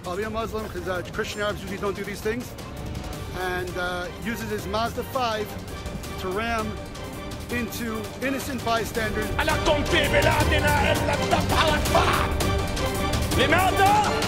I'll be a Muslim because Christian Arabs usually don't do these things. And uses his Mazda 5 to ram into innocent bystanders. ألكم في بلادنا إلا الذبح والفحم. لماذا؟